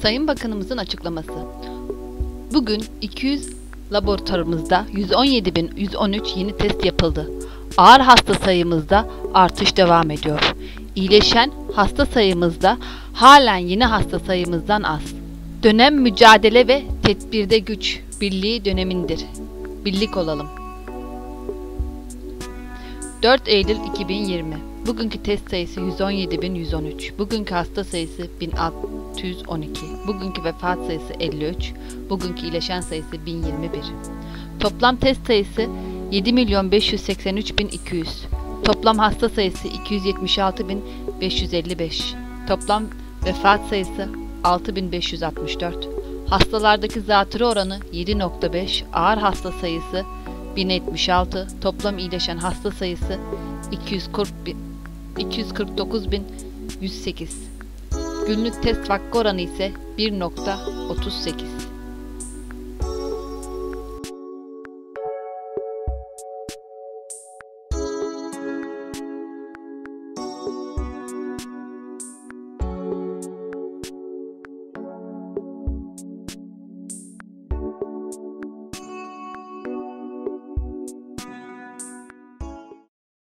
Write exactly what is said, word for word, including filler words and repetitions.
Sayın Bakanımızın açıklaması. Bugün iki yüz laboratuvarımızda yüz on yedi bin yüz on üç yeni test yapıldı. Ağır hasta sayımızda artış devam ediyor. İyileşen hasta sayımızda halen yeni hasta sayımızdan az. Dönem mücadele ve tedbirde güç birliği dönemindir. Birlik olalım. dört Eylül iki bin yirmi. Bugünkü test sayısı yüz on yedi bin yüz on üç. Bugünkü hasta sayısı bin altı yüz on iki. Bugünkü vefat sayısı elli üç. Bugünkü iyileşen sayısı bin yirmi bir. Toplam test sayısı yedi milyon beş yüz seksen üç bin iki yüz. Toplam hasta sayısı iki yüz yetmiş altı bin beş yüz elli beş. Toplam vefat sayısı altı bin beş yüz altmış dört. Hastalardaki zatürre oranı yedi nokta beş. Ağır hasta sayısı bin yetmiş altı. Toplam iyileşen hasta sayısı iki yüz kırk dokuz bin yüz sekiz. Günlük test vakti oranı ise bir nokta otuz sekiz.